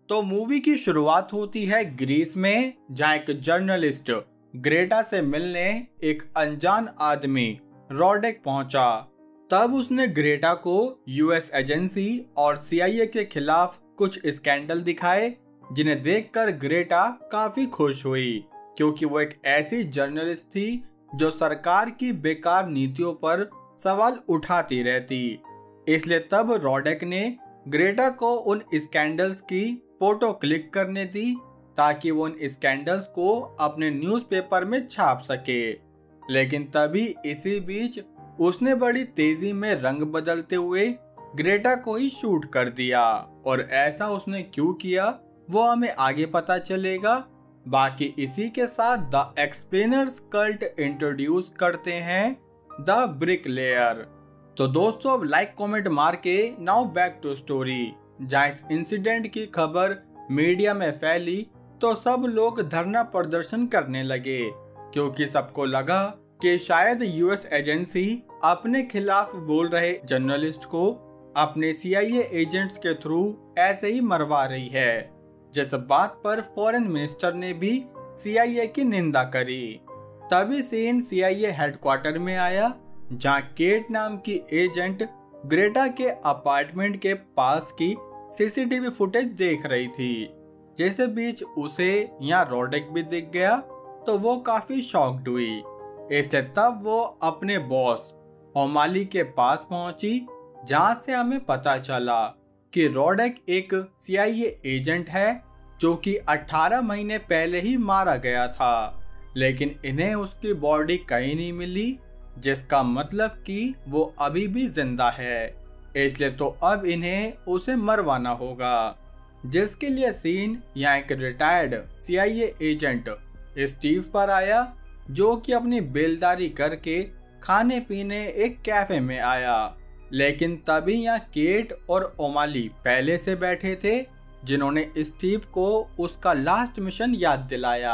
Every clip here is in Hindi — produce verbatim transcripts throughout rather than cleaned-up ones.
तो मूवी की शुरुआत होती है ग्रीस में, जहाँ एक जर्नलिस्ट ग्रेटा से मिलने एक अनजान आदमी रोडेक पहुंचा। तब उसने ग्रेटा को यूएस एजेंसी और सीआईए के खिलाफ कुछ स्कैंडल दिखाए, जिन्हें देखकर ग्रेटा काफी खुश हुई, क्योंकि वो एक ऐसी जर्नलिस्ट थी जो सरकार की बेकार नीतियों पर सवाल उठाती रहती। इसलिए तब रोडेक ने ग्रेटा को उन स्कैंडल्स की फोटो क्लिक करने दी, ताकि वो उन स्कैंडल्स को अपने न्यूज़पेपर में छाप सके। लेकिन तभी इसी बीच उसने बड़ी तेजी में रंग बदलते हुए ग्रेटा को ही शूट कर दिया, और ऐसा उसने क्यों किया वो हमें आगे पता चलेगा। बाकी इसी के साथ द एक्सप्लेनर्स कल्ट इंट्रोड्यूस करते हैं द ब्रिकलेयर। तो दोस्तों अब लाइक कमेंट मार के नाउ बैक टू स्टोरी। जहाँ इस इंसिडेंट की खबर मीडिया में फैली तो सब लोग धरना प्रदर्शन करने लगे, क्योंकि सबको लगा कि शायद यूएस एजेंसी अपने खिलाफ बोल रहे जर्नलिस्ट को अपने सीआईए एजेंट्स के थ्रू ऐसे ही मरवा रही है। जिस बात पर फॉरेन मिनिस्टर ने भी सीआईए की निंदा करी। तभी सीन सीआईए हेडक्वार्टर में आया, जहां केट नाम की एजेंट ग्रेटा के अपार्टमेंट के पास की सीसीटीवी फुटेज देख रही थी। जैसे बीच उसे यहाँ रोडेक भी दिख गया तो वो काफी शॉक्ड हुई। इससे तब वो अपने बॉस ओमाली के पास पहुंची, जहां से हमें पता चला कि रोडेक एक सीआईए एजेंट है जो कि अठारह महीने पहले ही मारा गया था, लेकिन इन्हें उसकी बॉडी कहीं नहीं मिली, जिसका मतलब कि वो अभी भी जिंदा है। इसलिए तो अब इन्हें उसे मरवाना होगा, जिसके लिए सीन यहाँ एक रिटायर्ड सीआईए एजेंट स्टीव पर आया, जो कि अपनी बेलदारी करके खाने पीने एक कैफे में आया। लेकिन तभी यहाँ केट और ओमाली पहले से बैठे थे, जिन्होंने स्टीव को उसका लास्ट मिशन याद दिलाया।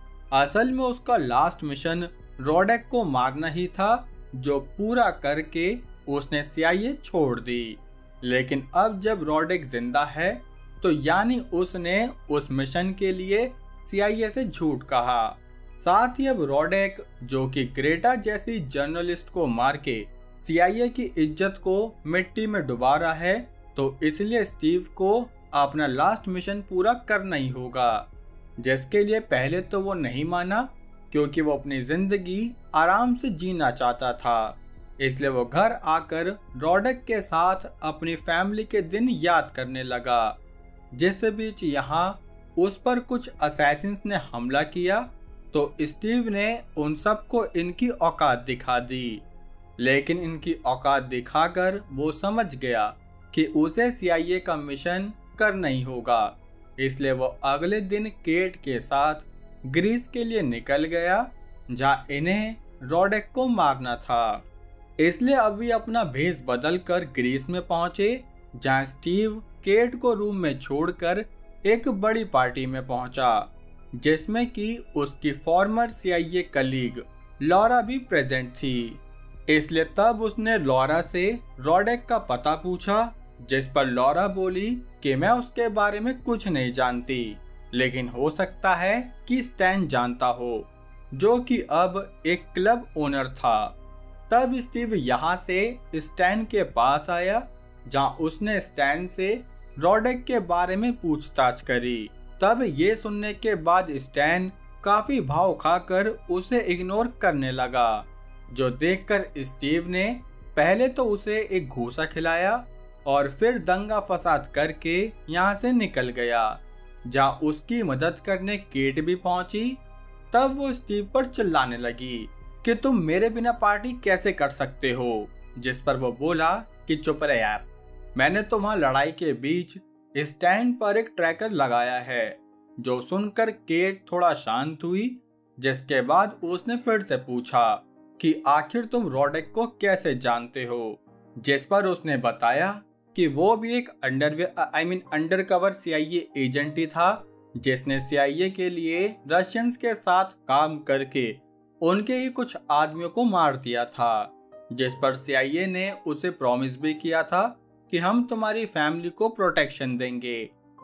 असल में उसका लास्ट मिशन रोडेक को मारना ही था, जो पूरा करके उसने सीआईए छोड़ दी। लेकिन अब जब रोडेक जिंदा है तो यानी उसने उस मिशन के लिए सीआईए से झूठ कहा। साथ ही अब रोडेक, जो कि ग्रेटा जैसी जर्नलिस्ट को मार के सीआईए की इज्जत को मिट्टी में डुबा रहा है, तो इसलिए स्टीव को अपना लास्ट मिशन पूरा करना ही होगा, जिसके लिए पहले तो वो नहीं माना, क्योंकि वो अपनी जिंदगी आराम से जीना चाहता था। इसलिए वो घर आकर रोडेक के साथ अपनी फैमिली के दिन याद करने लगा। जिस बीच यहाँ उस पर कुछ असैसिन्स ने हमला किया, तो स्टीव ने उन सबको इनकी औकात दिखा दी। लेकिन इनकी औकात दिखाकर वो समझ गया कि उसे सीआईए का मिशन करना ही होगा। इसलिए वो अगले दिन केट के साथ ग्रीस के लिए निकल गया, जहाँ इन्हें रोडेक को मारना था। इसलिए अभी अपना भेष बदल कर ग्रीस में पहुंचे, जहां स्टीव केट को रूम में छोड़कर एक बड़ी पार्टी में पहुंचा, जिसमें कि उसकी फॉर्मर सीआईए कलीग लॉरा भी प्रेजेंट थी। इसलिए तब उसने लॉरा से रोडेक का पता पूछा, जिस पर लॉरा बोली कि मैं उसके बारे में कुछ नहीं जानती, लेकिन हो सकता है कि स्टैन जानता हो, जो कि अब एक क्लब ओनर था। तब स्टीव यहाँ से स्टैन के पास आया, जहाँ उसने स्टैन से रोडेक के बारे में पूछताछ करी। तब ये सुनने के बाद स्टैन काफी भाव खाकर उसे इग्नोर करने लगा, जो देखकर स्टीव ने पहले तो उसे एक घूसा खिलाया और फिर दंगा फसाद करके यहाँ से निकल गया। जहाँ उसकी मदद करने केट भी पहुंची, तब वो स्टीव पर चिल्लाने लगी कि तुम मेरे बिना पार्टी कैसे कर सकते हो, जिस पर वो बोला कि चुप रहे यार, मैंने तो वहां लड़ाई के बीच स्टैंड पर एक ट्रैकर लगाया है। जो सुनकर केट थोड़ा शांत हुई, जिसके बाद उसने फिर से पूछा कि आखिर तुम रोडेक को कैसे जानते हो, जिस पर उसने बताया कि वो भी एक underwear I mean undercover CIA agent ही था, जिसने सीआईए के लिए रशियंस के साथ काम करके उनके ही कुछ आदमियों को मार दिया था। जिस पर सीआईए ने उसे प्रॉमिस भी किया था कि हम तुम्हारी फैमिली को प्रोटेक्शन देंगे।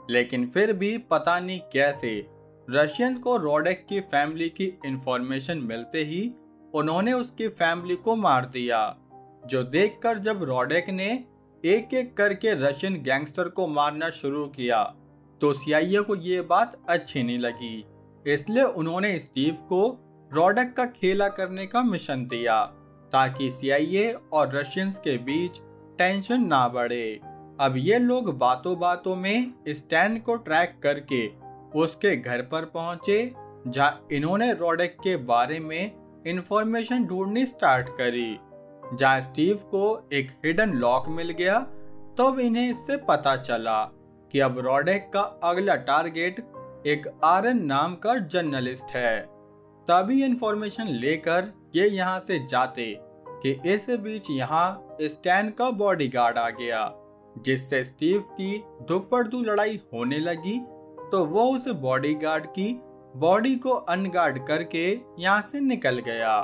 लेकिन फिर भी पता नहीं कैसे रशियन को रोडेक की फैमिली की इंफॉर्मेशन मिलते ही उन्होंने उसकी फैमिली को मार दिया, जो देखकर जब रोडेक ने एक एक करके रशियन गैंगस्टर को मारना शुरू किया तो सीआईए को ये बात अच्छी नहीं लगी। इसलिए उन्होंने स्टीव को रोडेक का खेला करने का मिशन दिया ताकि सीआईए और रशियंस के बीच टेंशन ना बढ़े। अब ये लोग बातों बातों में स्टैन को ट्रैक करके उसके घर पर पहुंचे, जहां इन्होंने रोडेक के बारे में इंफॉर्मेशन ढूंढनी स्टार्ट करी। जहां स्टीव को एक हिडन लॉक मिल गया, तब इन्हें इससे पता चला कि अब रोडेक का अगला टारगेट एक आरन नाम का जर्नलिस्ट है। तभी इंफॉर्मेशन लेकर ये यहाँ से जाते कि इस बीच यहाँ स्टैन का बॉडीगार्ड आ गया, जिससे स्टीव की धुपड़धू लड़ाई होने लगी। तो वो उस बॉडीगार्ड की बॉडी को अनगार्ड करके यहाँ से निकल गया।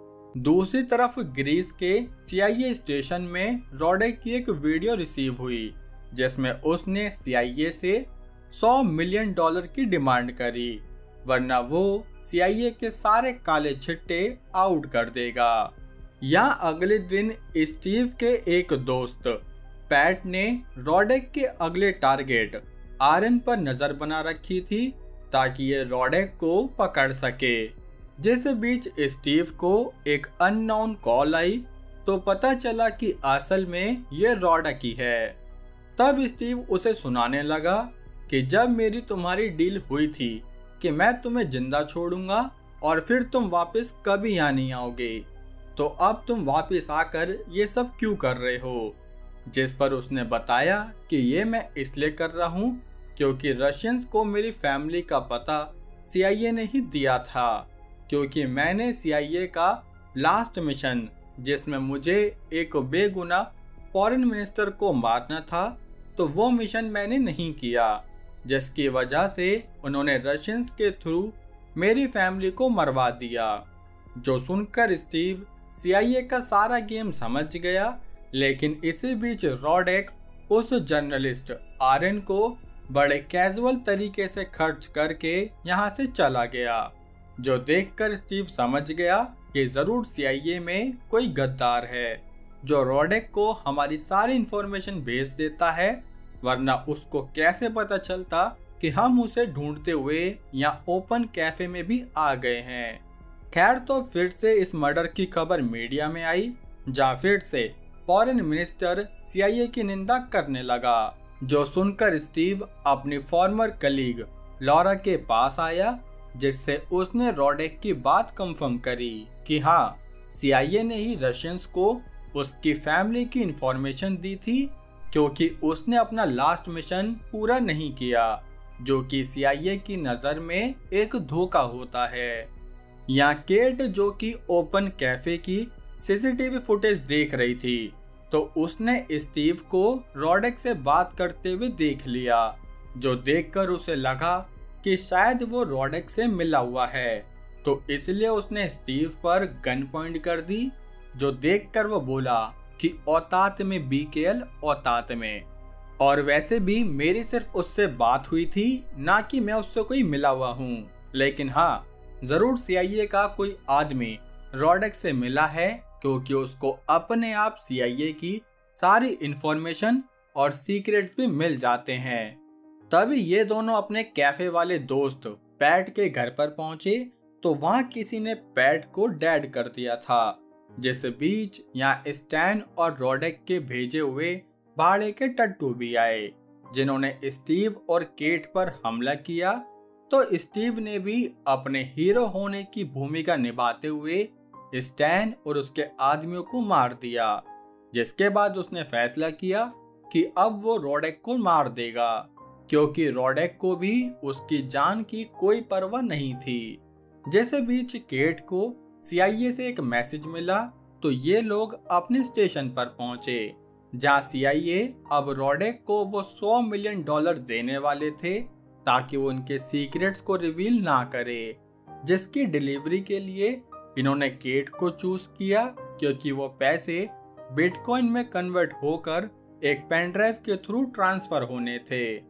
दूसरी तरफ ग्रीस के सीआईए स्टेशन में रोडेक की एक वीडियो रिसीव हुई, जिसमें उसने सीआईए से सौ मिलियन डॉलर की डिमांड करी, वरना वो सीआईए के सारे काले छिट्टे आउट कर देगा। यहाँ अगले दिन स्टीव के एक दोस्त पैट ने रोडेक के अगले टारगेट आरन पर नजर बना रखी थी ताकि ये रोडेक को पकड़ सके। जिस बीच स्टीव को एक अननोन कॉल आई तो पता चला कि असल में ये रोडेक ही है। तब स्टीव उसे सुनाने लगा कि जब मेरी तुम्हारी डील हुई थी कि मैं तुम्हें जिंदा छोड़ूंगा और फिर तुम वापस कभी यहाँ नहीं आओगे, तो अब तुम वापस आकर ये सब क्यों कर रहे हो। जिस पर उसने बताया कि ये मैं इसलिए कर रहा हूँ क्योंकि रशियंस को मेरी फैमिली का पता सीआईए ने ही दिया था, क्योंकि मैंने सीआईए का लास्ट मिशन, जिसमें मुझे एक बेगुनाह फॉरेन मिनिस्टर को मारना था, तो वो मिशन मैंने नहीं किया, जिसकी वजह से उन्होंने रशियंस के थ्रू मेरी फैमिली को मरवा दिया। जो सुनकर स्टीव सीआईए का सारा गेम समझ गया, लेकिन इसी बीच रोडेक उस जर्नलिस्ट आरन को बड़े कैजुअल तरीके से खर्च करके यहाँ से चला गया, जो देखकर स्टीव समझ गया कि जरूर सीआईए में कोई गद्दार है जो रोडेक को हमारी सारी इंफॉर्मेशन भेज देता है, वरना उसको कैसे पता चलता कि हम उसे ढूंढते हुए यहाँ ओपन कैफे में भी आ गए हैं। खैर, तो फिर से इस मर्डर की खबर मीडिया में आई, जहाँ फिर से फॉरेन मिनिस्टर सीआईए की निंदा करने लगा, जो सुनकर स्टीव अपनी फॉर्मर कलीग लॉरा के पास आया, जिससे उसने रोडेक की बात कंफर्म करी कि हाँ, सीआईए ने ही रशियंस को उसकी फैमिली की इंफॉर्मेशन दी थी, क्योंकि उसने अपना लास्ट मिशन पूरा नहीं किया, जो कि सीआईए की नज़र में एक धोखा होता है। यहाँ केट, जो कि ओपन कैफे की सीसीटीवी फुटेज देख रही थी, तो उसने स्टीव को रोडेक से बात करते हुए देख लिया, जो देखकर उसे लगा कि शायद वो रोडेक से मिला हुआ है, तो इसलिए उसने स्टीव पर गन पॉइंट कर दी, जो देखकर वो बोला कि औतात में बीकेएल औतात में। और वैसे भी मेरी सिर्फ उससे बात हुई थी, ना कि मैं उससे कोई मिला हुआ हूँ, लेकिन हाँ, जरूर सीआईए का कोई आदमी रोडेक से मिला है, क्योंकि उसको अपने आप सीआईए की सारी इंफॉर्मेशन और सीक्रेट्स भी मिल जाते हैं। तभी ये दोनों अपने कैफे वाले दोस्त पैट के घर पर पहुंचे, तो वहां किसी ने पैट को डेड कर दिया था। जिस बीच यहाँ स्टैन और रोडेक के भेजे हुए भाड़े के टट्टू भी आए, जिन्होंने स्टीव और केट पर हमला किया। तो स्टीव ने भी अपने हीरो होने की भूमिका निभाते हुए स्टैन और उसके आदमियों को मार दिया, जिसके बाद उसने फैसला किया कि अब वो रोडेक को मार देगा, क्योंकि रोडेक को भी उसकी जान की कोई परवाह नहीं थी। जैसे बीच केट को सीआईए से एक मैसेज मिला, तो ये लोग अपने स्टेशन पर पहुंचे, जहां सीआईए अब रोडेक को वो सौ मिलियन डॉलर देने वाले थे, ताकि वो उनके सीक्रेट्स को रिवील ना करे, जिसकी डिलीवरी के लिए इन्होंने केट को चूज किया, क्योंकि वो पैसे बिटकॉइन में कन्वर्ट होकर एक पेन ड्राइव के थ्रू ट्रांसफर होने थे।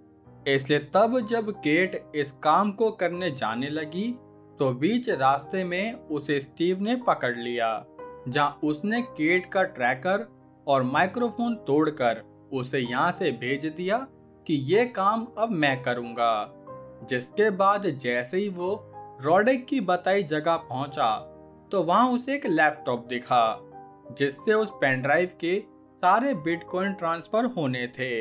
इसलिए तब जब केट इस काम को करने जाने लगी तो बीच रास्ते में उसे स्टीव ने पकड़ लिया, जहां उसने केट का ट्रैकर और माइक्रोफोन तोड़कर उसे यहाँ से भेज दिया कि ये काम अब मैं करूंगा। जिसके बाद जैसे ही वो रॉडेक की बताई जगह पहुंचा तो वहां उसे एक लैपटॉप दिखा जिससे उस पेन ड्राइव के सारे बिटकॉइन ट्रांसफर होने थे।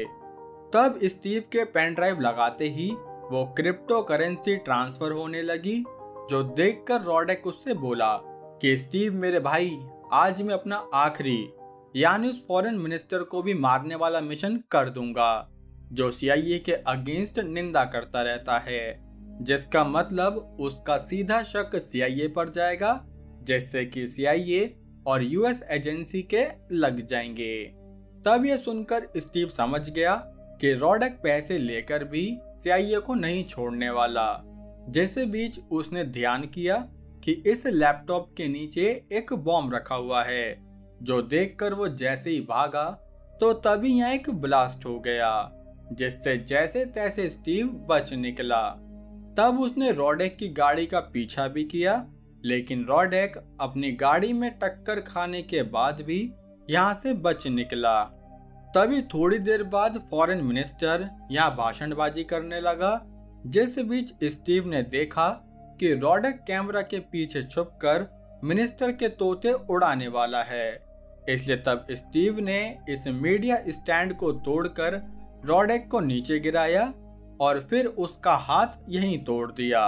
तब स्टीव के पेन ड्राइव लगाते ही वो क्रिप्टो करेंसी ट्रांसफर होने लगी, जो देखकर रॉडेक उससे बोला कि स्टीव मेरे भाई, आज मैं अपना आखिरी यानी उस फॉरेन मिनिस्टर को भी मारने वाला मिशन कर दूंगा जो सीआईए के अगेंस्ट निंदा करता रहता है, जिसका मतलब उसका सीधा शक सीआईए पर जाएगा, जिससे कि सीआईए और यूएस एजेंसी के लग जाएंगे। तब ये सुनकर स्टीव समझ गया कि रॉडेक पैसे लेकर भी सीआईए को नहीं छोड़ने वाला। जैसे बीच उसने ध्यान किया कि इस लैपटॉप के नीचे एक बॉम्ब रखा हुआ है, जो देखकर वो जैसे ही भागा तो तभी यहाँ एक ब्लास्ट हो गया, जिससे जैसे तैसे स्टीव बच निकला। तब उसने रॉडेक की गाड़ी का पीछा भी किया, लेकिन रॉडेक अपनी गाड़ी में टक्कर खाने के बाद भी यहाँ से बच निकला। तभी थोड़ी देर बाद फॉरेन मिनिस्टर यहाँ भाषणबाजी करने लगा, जिस बीच स्टीव ने देखा कि रॉडेक कैमरा के पीछे छुपकर मिनिस्टर के तोते उड़ाने वाला है। इसलिए तब स्टीव ने इस मीडिया स्टैंड को तोड़कर रॉडेक को नीचे गिराया और फिर उसका हाथ यहीं तोड़ दिया,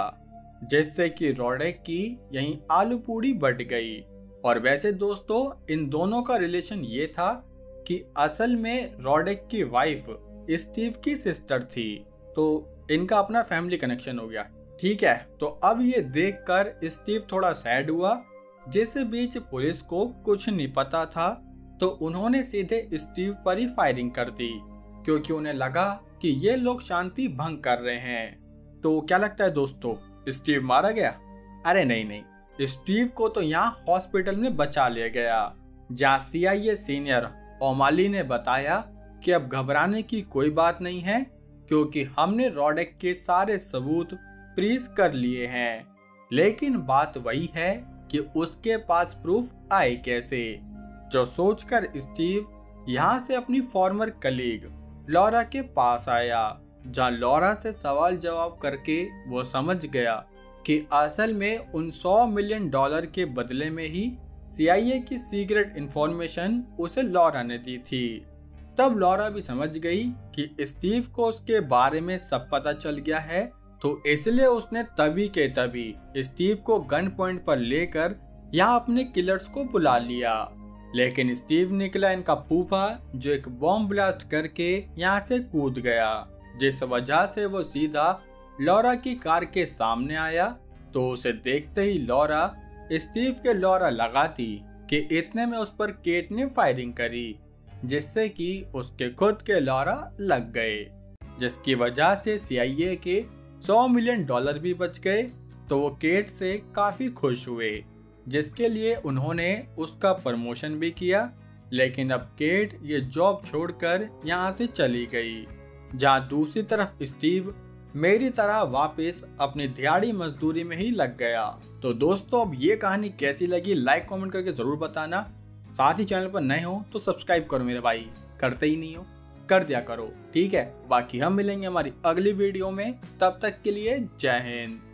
जिससे कि रॉडेक की यहीं आलू पूड़ी बट गई। और वैसे दोस्तों, इन दोनों का रिलेशन ये था कि असल में रॉडेक की वाइफ स्टीव की सिस्टर थी, तो इनका अपना फैमिली कनेक्शन हो गया। ठीक है, तो अब ये देखकर स्टीव थोड़ा सैड हुआ। जिस बीच पुलिस को कुछ नहीं पता था तो उन्होंने सीधे स्टीव पर ही फायरिंग कर दी, क्योंकि उन्हें लगा कि ये लोग शांति भंग कर रहे हैं। तो क्या लगता है दोस्तों, स्टीव मारा गया? अरे नहीं नहीं, स्टीव को तो यहाँ हॉस्पिटल में बचा लिया गया, जहाँ सीआईए सीनियर ओमाली ने बताया कि अब घबराने की कोई बात नहीं है, क्योंकि हमने रॉडेक के सारे सबूत फ्रीज कर लिए हैं। लेकिन बात वही है कि उसके पास प्रूफ आए कैसे, जो सोचकर स्टीव यहाँ से अपनी फॉर्मर कलीग लॉरा के पास आया, जहाँ लॉरा से सवाल जवाब करके वो समझ गया कि असल में उन सौ मिलियन डॉलर के बदले में ही सीआईए की सीक्रेट इंफॉर्मेशन उसे लॉरा ने दी थी। तब लॉरा भी समझ गई कि स्टीव को उसके बारे में सब पता चल गया है, तो इसलिए उसने तभी के तभी स्टीव को गन पॉइंट पर लेकर यहाँ अपने किलर्स को बुला लिया। लेकिन स्टीव निकला इनका फूफा, जो एक बॉम्ब ब्लास्ट करके यहाँ से कूद गया, जिस वजह से वो सीधा लॉरा की कार के सामने आया। तो उसे देखते ही लॉरा स्टीव के लॉरा लगाती कि इतने में उस पर केट ने फायरिंग करी, जिससे कि उसके खुद के लॉरा लग गए, जिसकी वजह से सीआईए के सौ मिलियन डॉलर भी बच गए। तो वो केट से काफी खुश हुए, जिसके लिए उन्होंने उसका प्रमोशन भी किया। लेकिन अब केट ये जॉब छोड़कर यहाँ से चली गई, जहाँ दूसरी तरफ स्टीव मेरी तरह वापस अपनी दिहाड़ी मजदूरी में ही लग गया। तो दोस्तों, अब ये कहानी कैसी लगी लाइक कमेंट करके जरूर बताना। साथ ही चैनल पर नए हो तो सब्सक्राइब करो मेरे भाई, करते ही नहीं हो कर दिया करो, ठीक है। बाकी हम मिलेंगे हमारी अगली वीडियो में, तब तक के लिए जय हिंद।